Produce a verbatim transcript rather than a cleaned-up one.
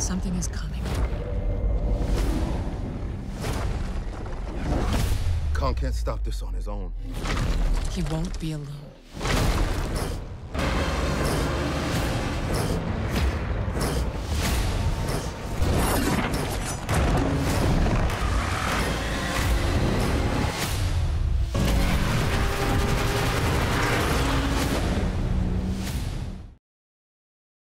Something is coming. Kong can't stop this on his own. He won't be alone.